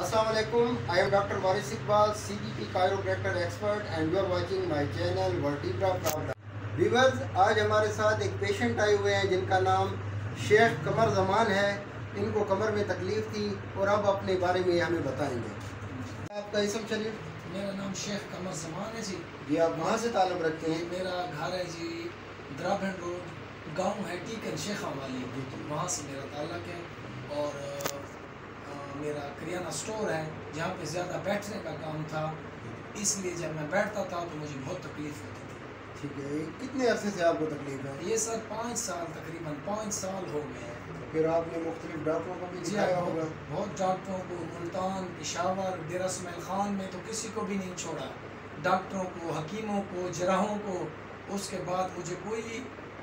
Assalamualaikum. I am Dr. Waris Iqbal, CBP chiropractor expert, and you are watching my channel Vertebra Problem. Viewers, आज हमारे साथ एक patient आए हुए हैं जिनका नाम शेख कमर जमान है। इनको कमर में तकलीफ थी और अब अपने बारे में हमें बताएंगे। आपका इसम शरीफ? मेरा नाम शेख कमर जमान है जी। जी, आप कहाँ से ताल्लुक़ रखते हैं? मेरा घर है जी द्राबन रोड, गांव है टीकन शेखा वाली, वहाँ से मेरा ताल्लुक़ है। और मेरा करियाना स्टोर है जहाँ पे ज़्यादा बैठने का काम था, इसलिए जब मैं बैठता था तो मुझे बहुत तकलीफ़ होती थी। ठीक है, कितने अरसे से आपको तकलीफ है? ये सर 5 साल, तकरीबन 5 साल हो गए हैं। फिर आपने मुख्तलिफ डॉक्टरों को भी दिखाया होगा? बहुत डॉक्टरों को, मुल्तान, पेशावर, डेरा इस्माइल खान में तो किसी को भी नहीं छोड़ा, डॉक्टरों को, हकीमों को, जराहों को। उसके बाद मुझे कोई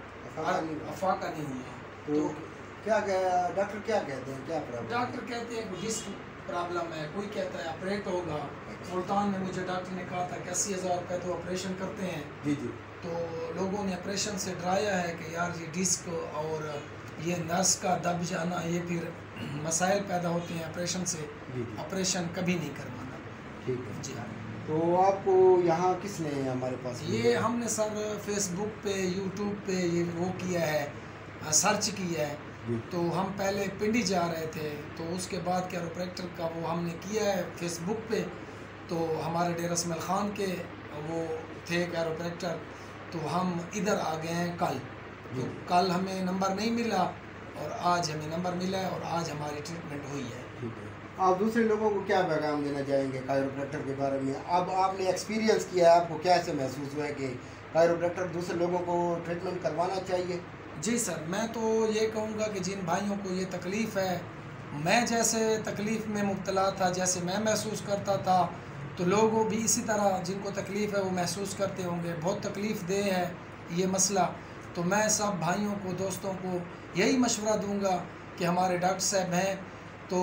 अफाका नहीं हुआ। तो क्या डॉक्टर क्या कहते हैं, क्या प्रॉब्लम? डॉक्टर कहते हैं डिस्क प्रॉब्लम है, कोई कहता है ऑपरेट होगा। मुल्तान में मुझे डॉक्टर ने कहा था कि 80,000 रुपये तो ऑपरेशन करते हैं। जी जी। तो लोगों ने ऑपरेशन से डराया है कि यार ये डिस्क और ये नर्स का दब जाना, ये फिर मसाइल पैदा होते हैं ऑपरेशन से। ऑपरेशन कभी नहीं करवाना। ठीक है जी हाँ। तो आपको यहाँ किसने हमारे पास? ये हमने सर फेसबुक पे, यूट्यूब पे ये वो किया है, सर्च किया है। तो हम पहले पिंडी जा रहे थे, तो उसके बाद कैरोप्रैक्टर का वो हमने किया है फेसबुक पे। तो हमारे डेरा इस्माइल खान के वो थे कैरोप्रैक्टर, तो हम इधर आ गए हैं कल। तो कल हमें नंबर नहीं मिला और आज हमें नंबर मिला है और आज हमारी ट्रीटमेंट हुई है। ठीक है, आप दूसरे लोगों को क्या पैगाम देना चाहेंगे कायरोप्रैक्टर के बारे में? अब आपने एक्सपीरियंस किया है, आपको कैसे महसूस हुआ है कि कायरोप्रैक्टर दूसरे लोगों को ट्रीटमेंट करवाना चाहिए? जी सर, मैं तो ये कहूँगा कि जिन भाइयों को ये तकलीफ़ है, मैं जैसे तकलीफ़ में मुब्तला था, जैसे मैं महसूस करता था, तो लोगों भी इसी तरह जिनको तकलीफ़ है वो महसूस करते होंगे। बहुत तकलीफ़ दे है ये मसला। तो मैं सब भाइयों को, दोस्तों को यही मशवरा दूँगा कि हमारे डॉक्टर साहब हैं तो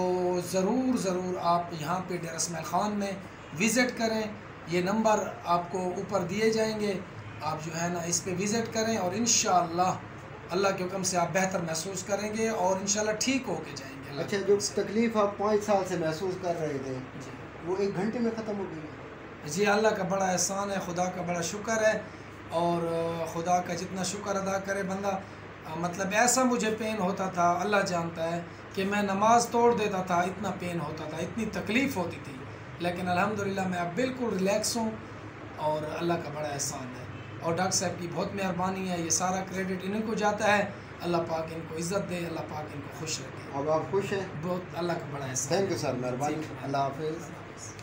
ज़रूर आप यहाँ पे डेरा इस्माइल खान में विज़िट करें। ये नंबर आपको ऊपर दिए जाएंगे, आप जो है ना इस पे विज़िट करें और इंशाअल्लाह अल्लाह के हुक्म से आप बेहतर महसूस करेंगे और इंशाल्लाह ठीक होके जाएंगे। अच्छा, जो तकलीफ़ आप 5 साल से महसूस कर रहे थे वो 1 घंटे में ख़त्म हो गई? जी, अल्लाह का बड़ा एहसान है, खुदा का बड़ा शुक्र है। और खुदा का जितना शुक्र अदा करे बंदा, मतलब ऐसा मुझे पेन होता था, अल्लाह जानता है कि मैं नमाज तोड़ देता था, इतना पेन होता था, इतनी तकलीफ़ होती थी। लेकिन अल्हम्दुलिल्लाह मैं अब बिल्कुल रिलैक्स हूँ और अल्लाह का बड़ा एहसान है और डॉक्टर साहब की बहुत मेहरबानी है। ये सारा क्रेडिट इन्हीं को जाता है। अल्लाह पाक इनको इज़्ज़त दे, अल्लाह पाक इनको खुश रखे। अब आप खुश हैं? बहुत, अल्लाह का बड़ा एहसान। थैंक यू सर, मेहरबानी। अल्लाह हाफ़िज़।